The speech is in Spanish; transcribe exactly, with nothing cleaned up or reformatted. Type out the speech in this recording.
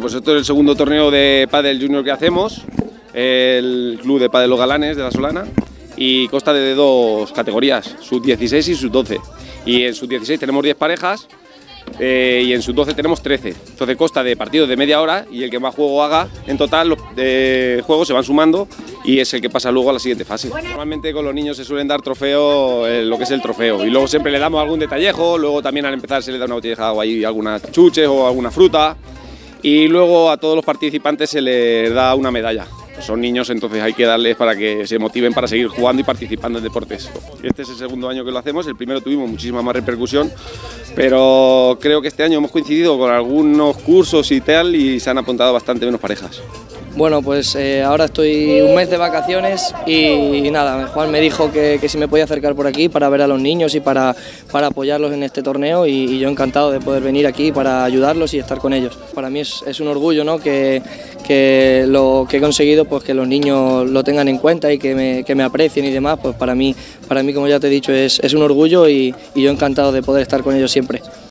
Bueno, pues esto es el segundo torneo de pádel junior que hacemos, el Club de Pádel Los Galanes de La Solana, y consta de dos categorías, sub dieciséis y sub doce. Y en sub dieciséis tenemos diez parejas eh, y en sub doce tenemos trece. Entonces consta de partidos de media hora y el que más juego haga, en total los eh, juegos se van sumando y es el que pasa luego a la siguiente fase. Normalmente con los niños se suelen dar trofeo, eh, lo que es el trofeo, y luego siempre le damos algún detallejo, luego también al empezar se le da una botella de agua y algunas chuches o alguna fruta, y luego a todos los participantes se les da una medalla. Son niños, entonces hay que darles para que se motiven para seguir jugando y participando en deportes. Este es el segundo año que lo hacemos, el primero tuvimos muchísima más repercusión, pero creo que este año hemos coincidido con algunos cursos y tal y se han apuntado bastante menos parejas. Bueno, pues eh, ahora estoy un mes de vacaciones y, y nada, Juan me dijo que, que si me podía acercar por aquí para ver a los niños y para, para apoyarlos en este torneo y, y yo encantado de poder venir aquí para ayudarlos y estar con ellos. Para mí es, es un orgullo, ¿no?, que, que lo que he conseguido, pues que los niños lo tengan en cuenta y que me, que me aprecien y demás, pues para mí, para mí como ya te he dicho, es, es un orgullo y, y yo encantado de poder estar con ellos siempre.